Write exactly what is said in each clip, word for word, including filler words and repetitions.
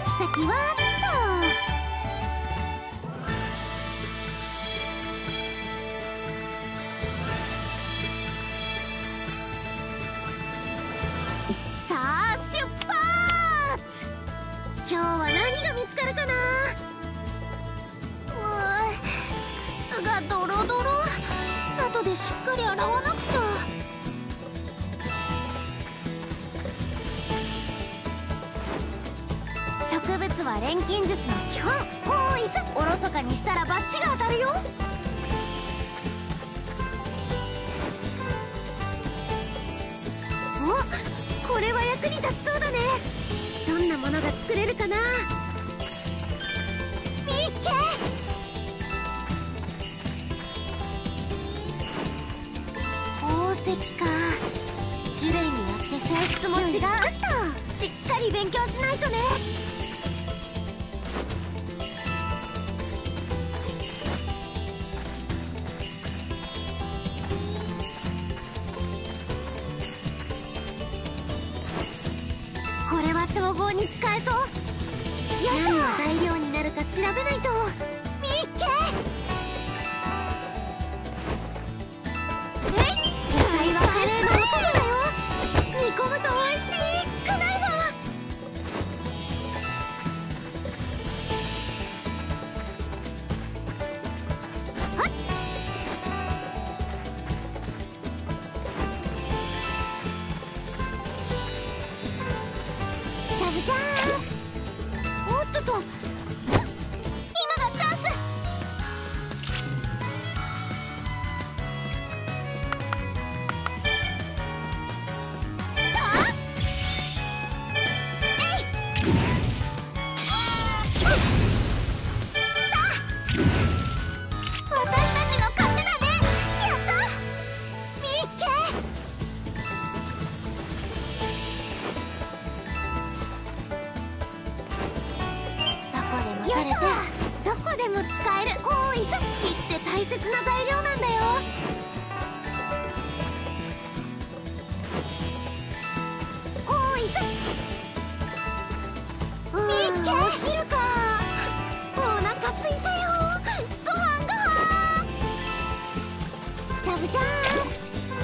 き先はっと。さあ出発。今日は何が見つかるかな。うーん、巣がドロドロ。後でしっかり洗わなくちゃ。植物は錬金術の基本。おーいすおろそかにしたらバッチが当たるよ。お、これは役に立ちそうだね。どんなものが作れるかな。みっけ。宝石か。種類によって性質も違う。ちょっとしっかり勉強しないとね。これは調合に使えそう。よし、何の材料になるか調べないと。みっけ。えい、野菜はカレーのお供だよ。煮込むと美味しくなるわ。はっ、ジャブジャーン。おっとっと、今がチャンス。よいしょ。どこでも使える。こういす火って大切な材料なんだよ。こういす。みっけ。お昼か。お腹すいたよ。ご飯ご飯。ジャブジャーン。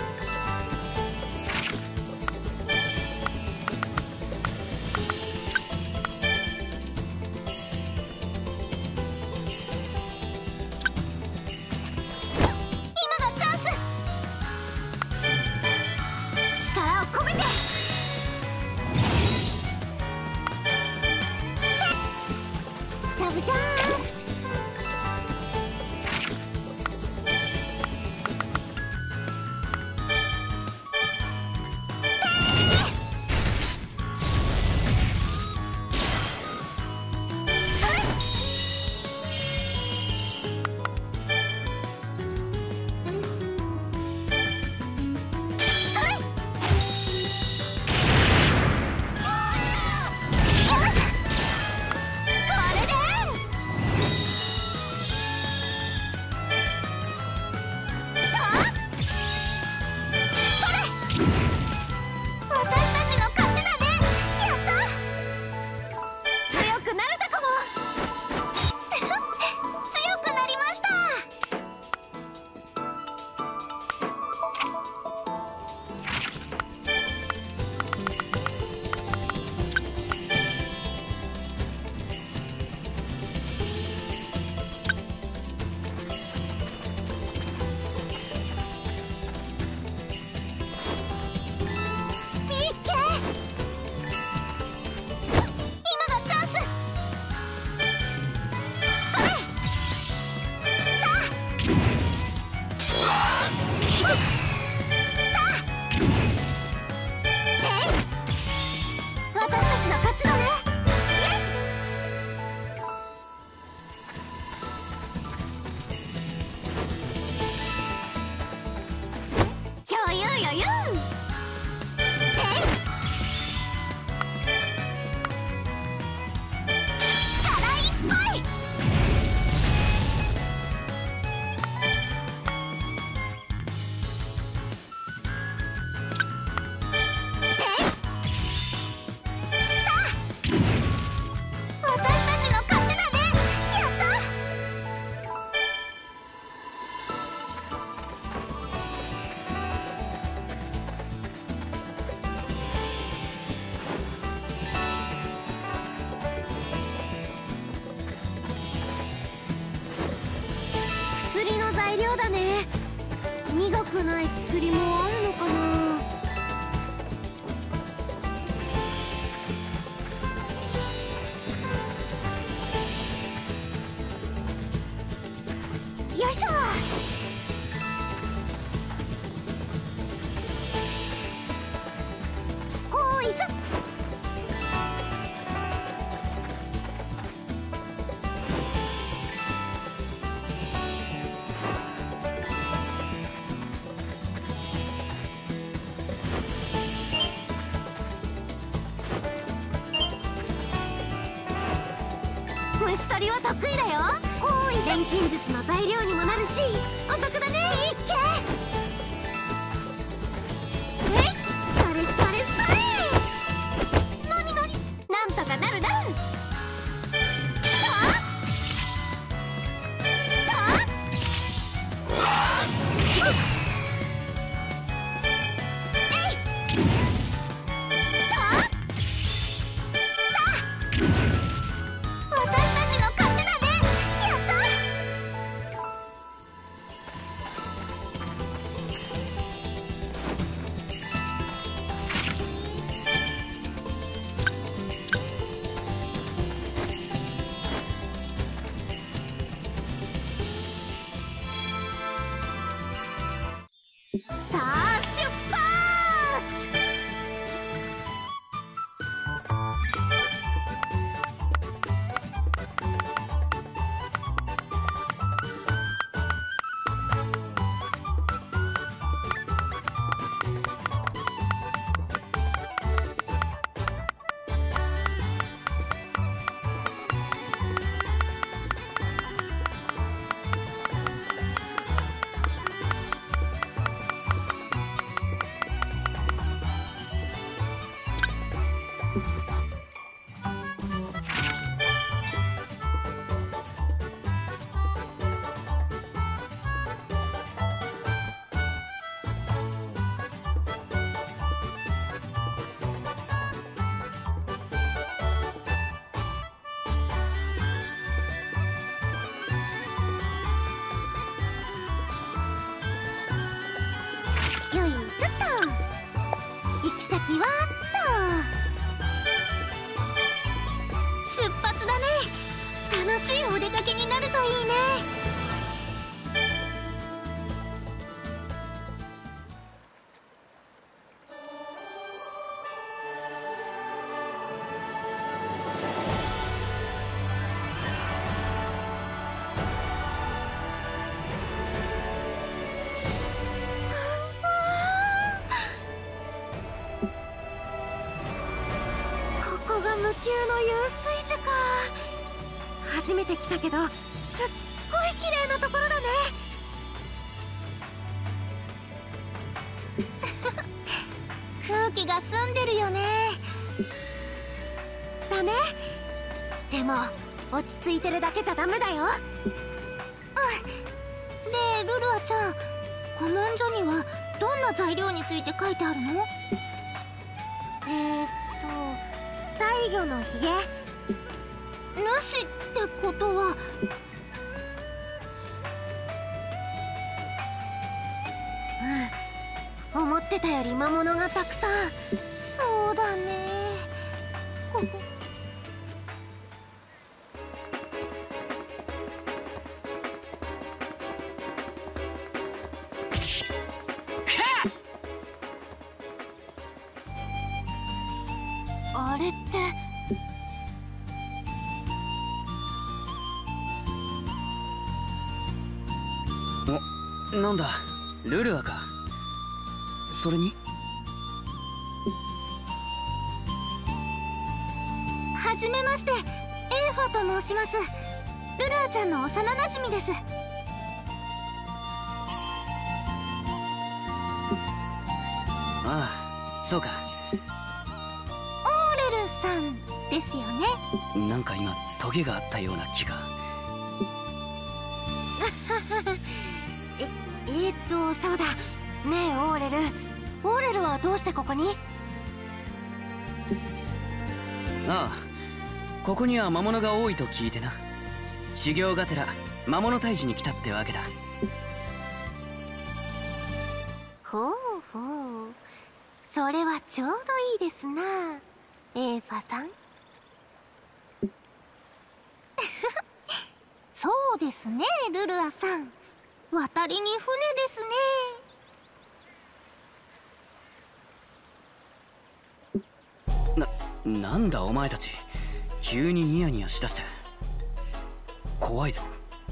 力を込めて。ジャブジャーン。 くない薬もあるのかな。よいしょ。おいしょ。虫取りは得意だよ。おいしょ。錬金術の材料にもなるしお得だね。いっけ。えい、それそれそれ。なになに、なんとかなるな。さあ出発。よいしょっと。行き先はっと。出発だね。楽しいお出かけになるといいね。無給の遊水所か。初めて来たけどすっごい綺麗なところだね。空気が澄んでるよね。だね。でも落ち着いてるだけじゃダメだよ。うん。でルルアちゃん、古文書にはどんな材料について書いてあるの？えーっと大魚のひげなしってことは、うん、思ってたより魔物がたくさん。そうだね。ここあれってお、なんだルルアか。それにはじめまして、エーファと申します。ルルアちゃんの幼なじみです。 ああ、そうか。 オーレルさんですよね。 なんか今トゲがあったような気が。 え、えー、っとそうだね。えオーレル、オーレルはどうしてここに？ ああ、ここには魔物が多いと聞いてな。修行がてら魔物退治に来たってわけだ。 それはちょうどいいですな、エーファさん。そうですね、ルルアさん。渡りに船ですね。な、なんだお前たち、急にニヤニヤしだして。怖いぞ。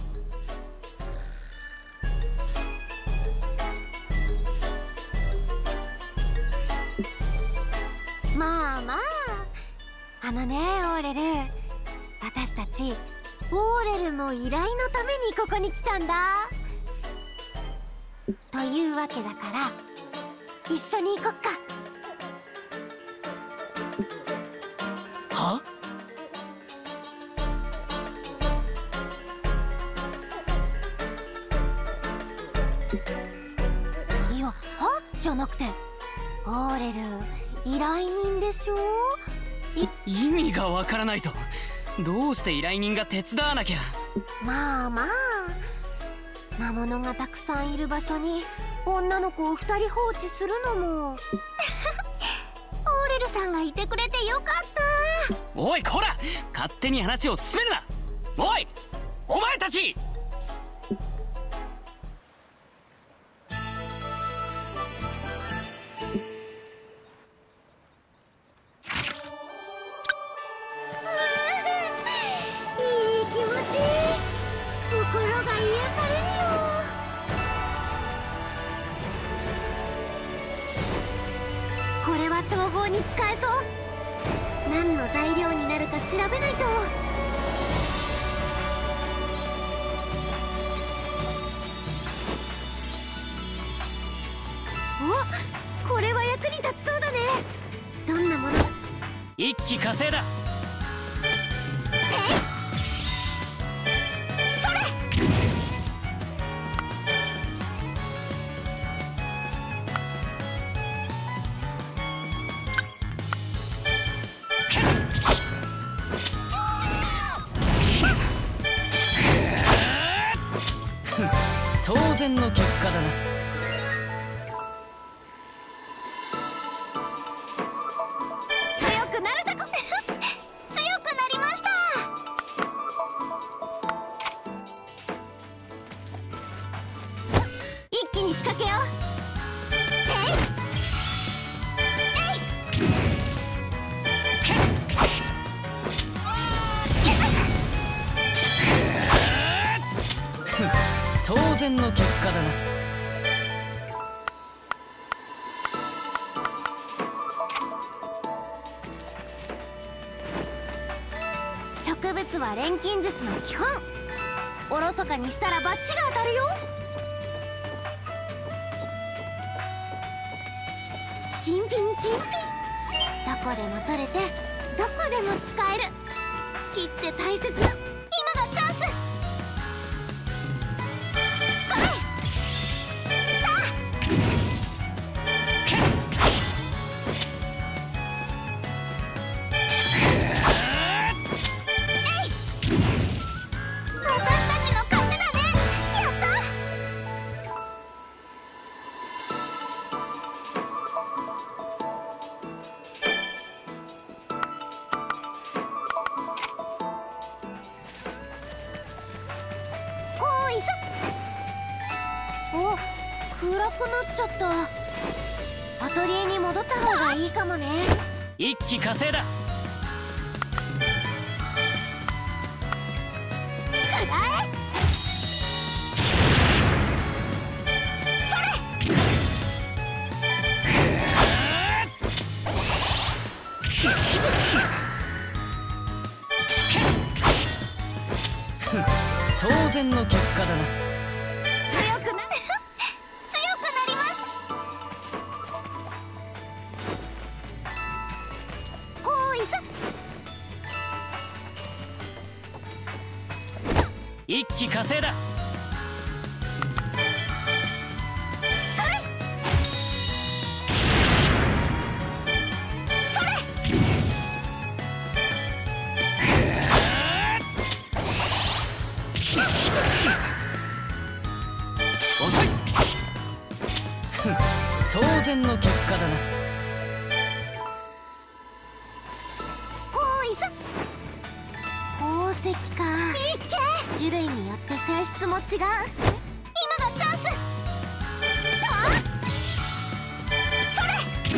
まあまあ、あのね、オーレル、私たちオーレルの依頼のためにここに来たんだ。というわけだから一緒に行こっか。 は？ いや、はじゃなくて、オーレル依頼人でしょ。 い意味がわからないぞ。どうして依頼人が手伝わなきゃ。 まあまあ、魔物がたくさんいる場所に女の子を二人放置するのもオーレルさんがいてくれてよかった。 おいこら、勝手に話を進めるな。おいお前たち。 これは調合に使えそう。何の材料になるか調べないと。お、これは役に立ちそうだね。どんなもの？ 一気火星だ。 それ！ 当然の結果だな。 強くなるだこ強くなりました。一気に仕掛けよう。てい当然の結果だな。 植物は錬金術の基本。おろそかにしたらバッチが当たるよ。珍品珍品。どこでも取れてどこでも使える。切って大切な今がチャンス。それだ。お、暗くなっちゃった。アトリエに戻った方がいいかもね。 一気火星だ。 くらえ。それ。 当然の結果だな。 強くな強くなりました。ほいさ。 一気火星だ。 それ。それ。 遅い。当然の結果だな。 違う。今がチャンス。とそれ。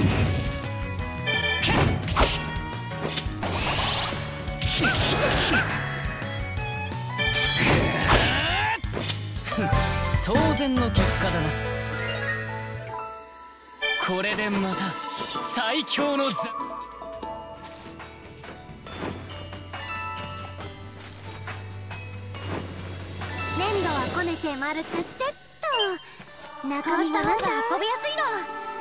当然の結果だな。これでまた最強の座。 粘土はこねて丸くしてっと。中身した方が運びやすいの。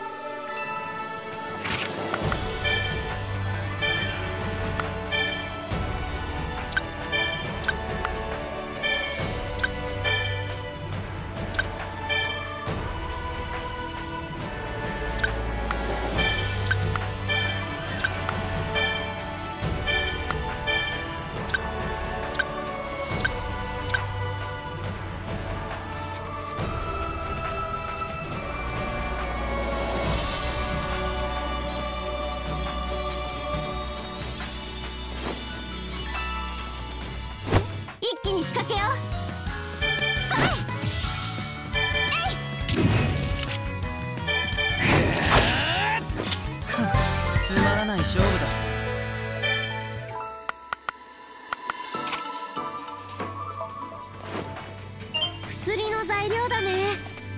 一気に仕掛けよう。それ。 つまらない勝負だ。 薬の材料だね。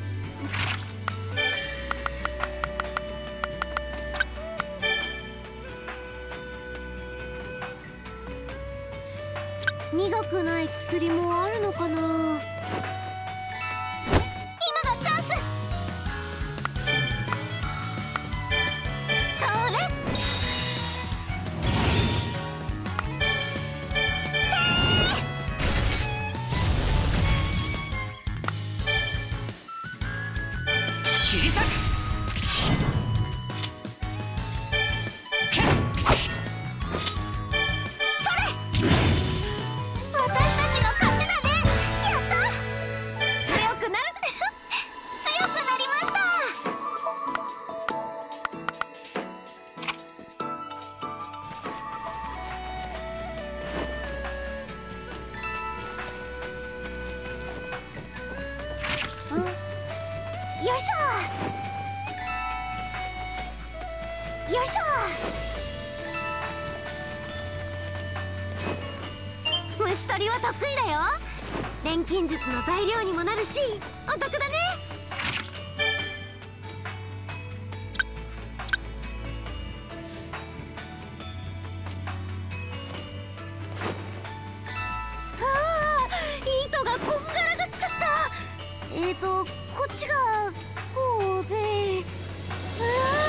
苦くない薬もあるのかな。今がチャンス。それ。 切り裂く。 よいしょよいしょ。虫取りは得意だよ。錬金術の材料にもなるしお得だね。ああ、糸がこんがらがっちゃった。えーとこっちがこうで、うわ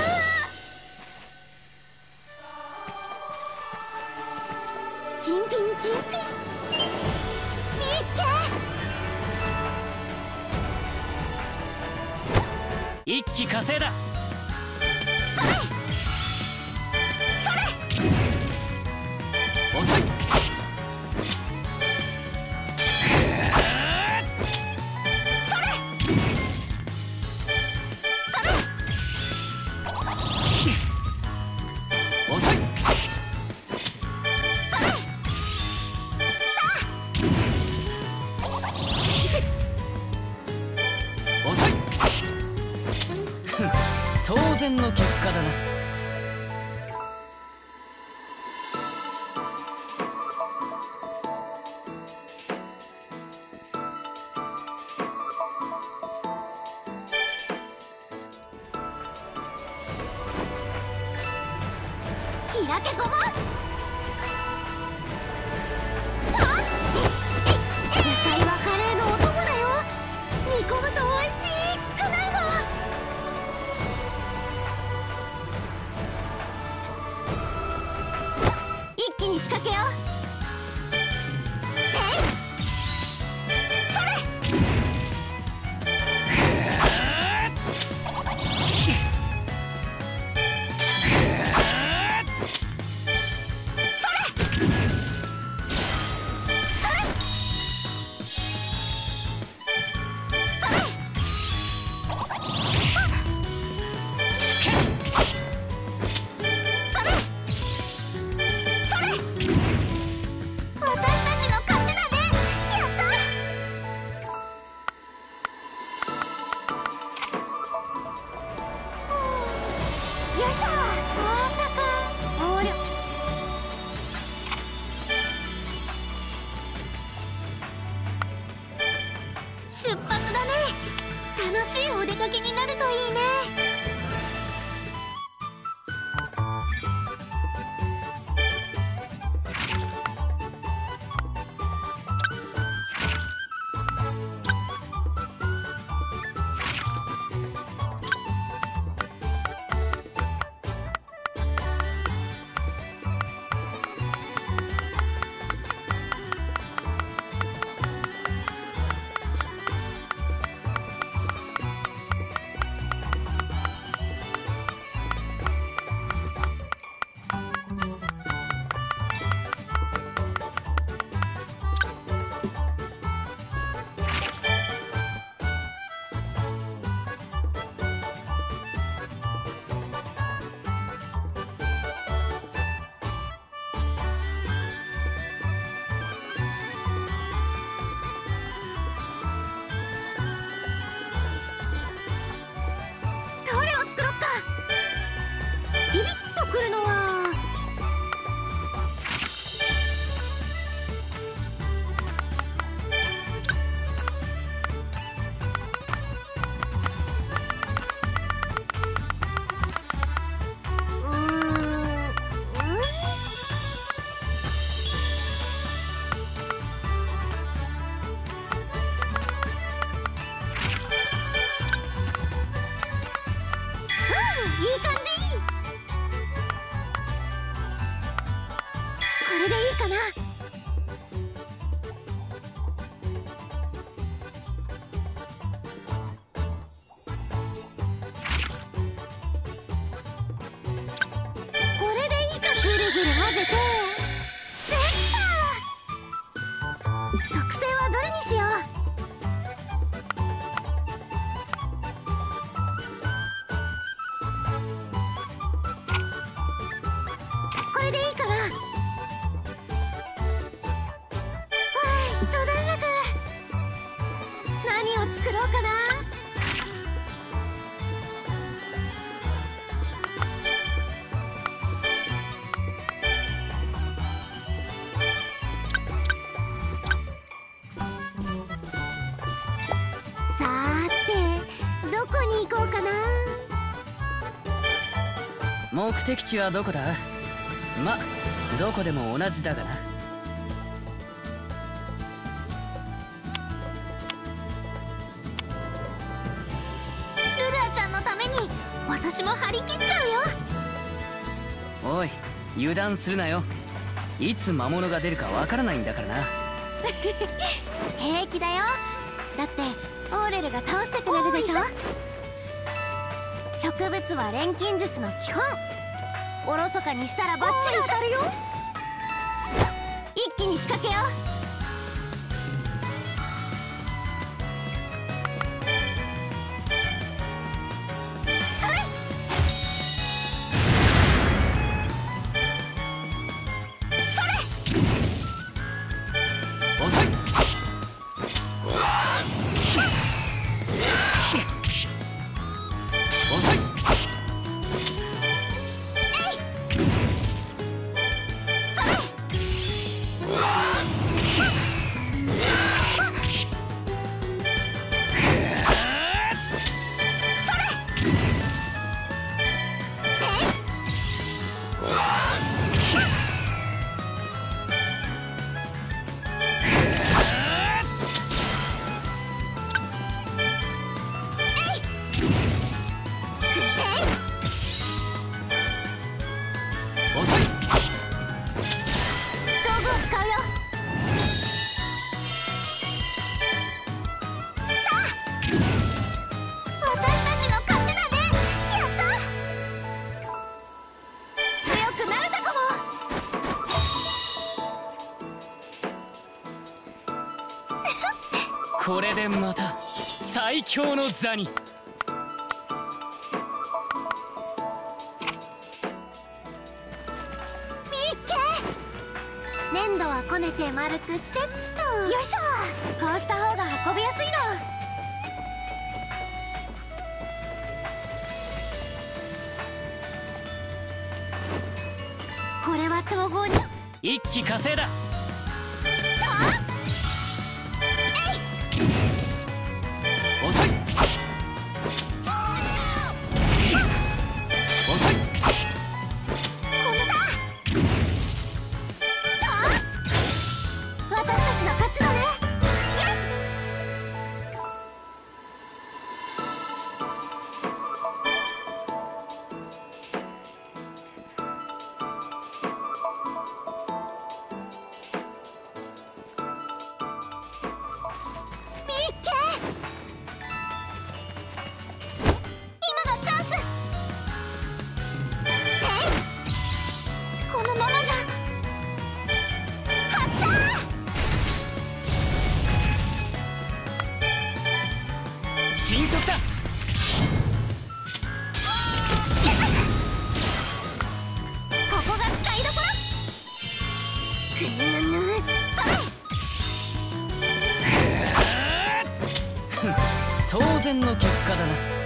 ー、珍品珍品。いっけ。 一気火星だ。 それそれ。 遅い。当然の結果だな。 開けごま。野菜はカレーのお供だよ。煮込むとおいしくなるの。一気に仕掛けよう。それまさか。おりゃ。出発だね。楽しいお出かけになるといいね。ビビッとくるのはうーんいい感じ。これでいいかな。これでいいか。ぐるぐる混ぜてできた。特製はどれにしよう。これでいいかな。一段落。何を作ろうかな。さーてどこに行こうかな。 目的地はどこだ。ま、どこでも同じだがな。 ルルアちゃんのために私も張り切っちゃうよ。 おい、油断するなよ。いつ魔物が出るかわからないんだからな。 平気だよ。だってオーレルが倒してくれるでしょ。植物は錬金術の基本。おろそかにしたらバッチリ当たるよ。一気に仕掛けよう。それ。それ。 遅い。遅い。これでまた最強の座に。 粘土はこねて丸くしてっと。よいしょ。こうした方が運びやすいの。 調合に一気火星だ。遅い遅い。 私たちの勝ちだね。 迅速だ。 ここが使いどころ。ぐぬぬそれ。 当然の結果だな。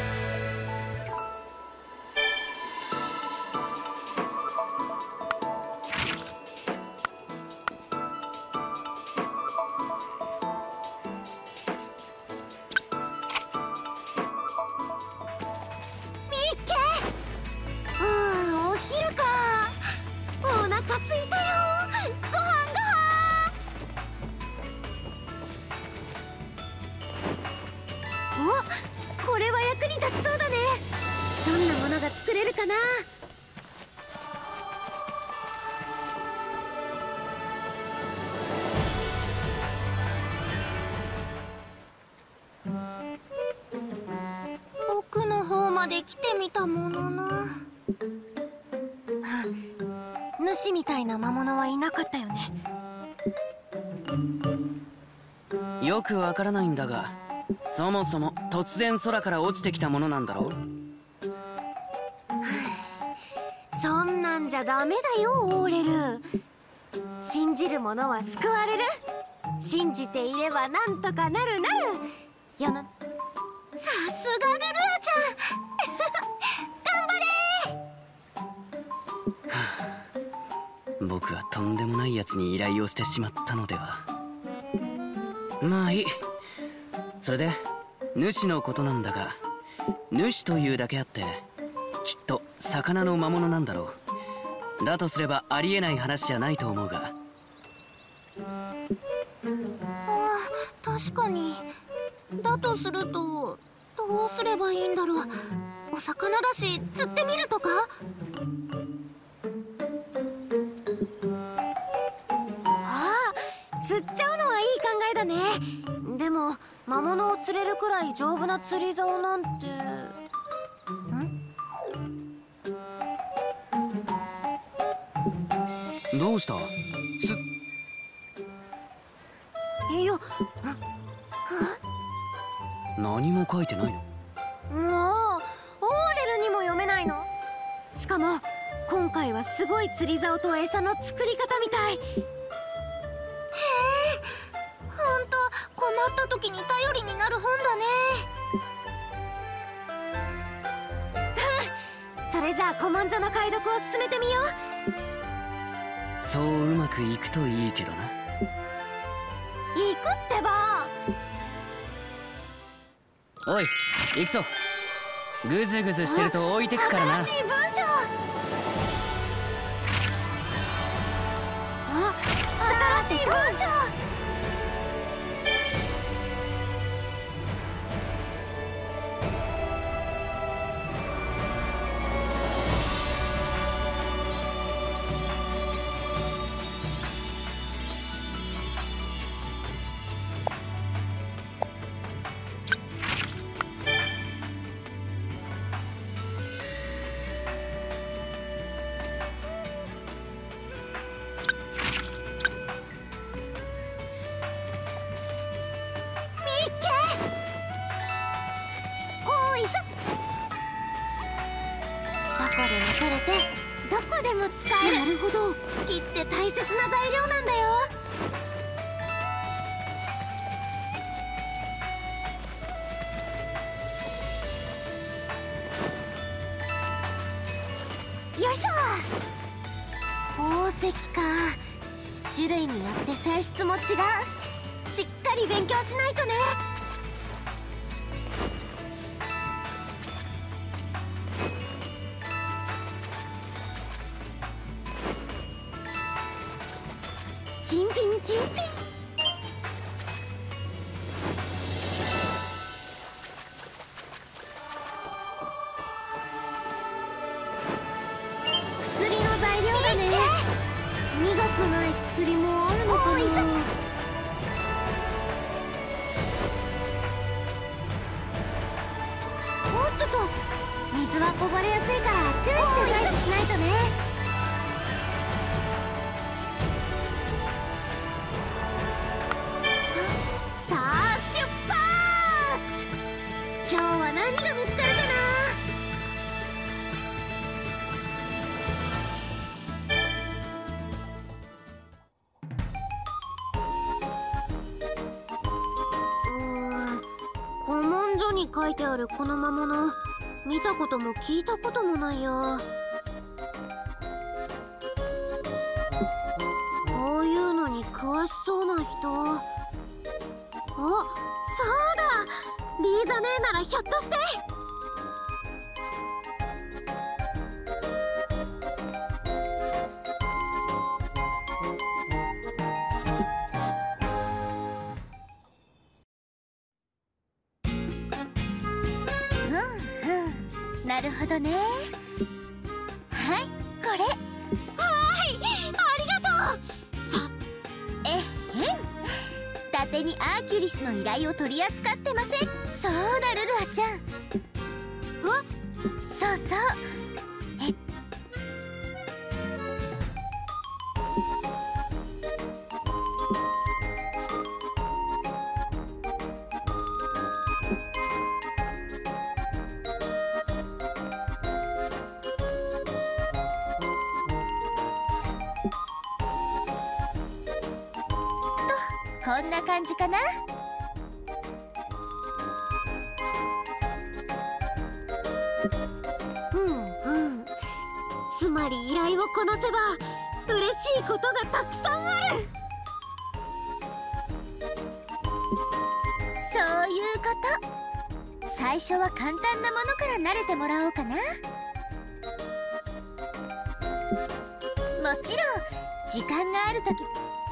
これは役に立ちそうだね。どんなものが作れるかな。奥の方まで来てみたものの、主みたいな魔物はいなかったよね。 よくわからないんだが、そもそも突然空から落ちてきたものなんだろう。 そんなんじゃダメだよオーレル。信じる者は救われる。信じていればなんとかなるなる。よな、さすがルルアちゃん頑張れ。 僕はとんでもないやつに依頼をしてしまったのでは。まあいい。それで主のことなんだが、主というだけあってきっと魚の魔物なんだろう。だとすればありえない話じゃないと思うが。 ああ、確かに。だとするとどうすればいいんだろう。お魚だし釣ってみるとか。ああ、釣っちゃうのはいい考えだね。でも魔物を釣れるくらい丈夫な釣り竿なんて。ん？ どうした？すいや、 何も書いてないの？ もうオーレルにも読めないの？しかも今回はすごい釣り竿と餌の作り方みたい。へえ、ほんと困った時に頼りになる本だね。それじゃあ古文書の解読を進めてみよう。 そううまくいくといいけどな。 行くってば。 おい、行くぞ。グズグズしてると置いてくからな。 新しい文章。あ、新しい文章。どこでも取れてどこでも使える。なるほど、木って大切な材料なんだよ。よいしょ。 宝石か。種類によって性質も違う。しっかり勉強しないとね。珍品珍品。薬の材料だね。苦くない薬もあるのかな。おっとと、水はこぼれやすいから注意して採取しないとね。さあ出発。今日は何が見つかるかな。古文書に書いてあるこの魔物、見たことも聞いたこともないよ。こういうのに詳しそうな人。あ、そうだ、リーザ姉ならひょっとして。なるほどね。はい、これ。はい、ありがとう。さえへん。伊達にアーキュリスの依頼を取り扱ってません。そうだ、ルルアちゃん。あ、そうそう。えっこんな感じかな。うんうん。つまり依頼をこなせば嬉しいことがたくさんある。そういうこと。最初は簡単なものから慣れてもらおうかな。もちろん時間があるとき。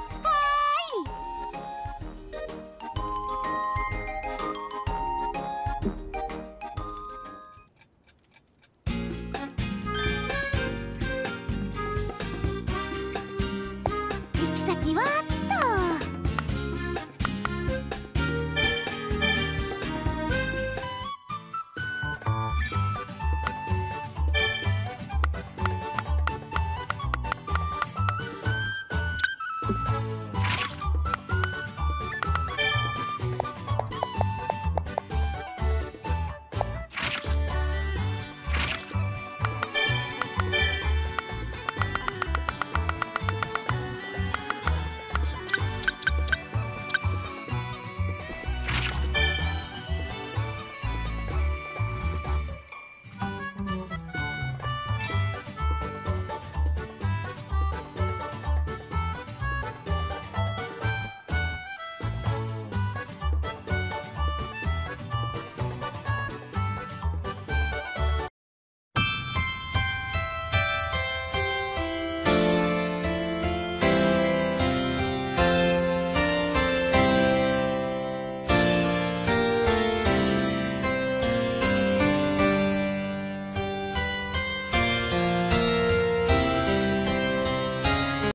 先はっと。